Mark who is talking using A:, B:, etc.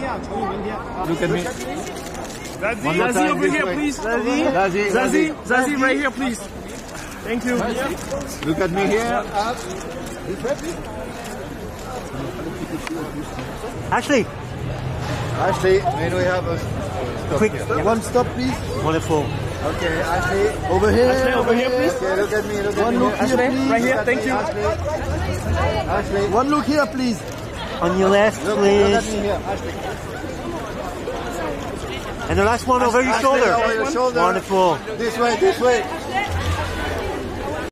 A: Look at me.
B: Zazie over here, please. Zazie, right here, please. Thank you.
A: Look at me here.
C: Ashley,
A: may we have a stop
C: quick,
A: here? One stop, please.
C: Wonderful.
A: Okay, Ashley. Over here.
B: Ashley, over here, please.
A: Okay, look at me. Look at
B: One
A: me.
B: look here,
A: Ashley,
B: right here. Thank you.
A: Ashley, one look here, please.
C: On your left,
A: Look at
C: please.
A: me here, Ashley.
C: And the last one over your shoulder.
A: Over your shoulder.
C: Wonderful.
A: This way, this way.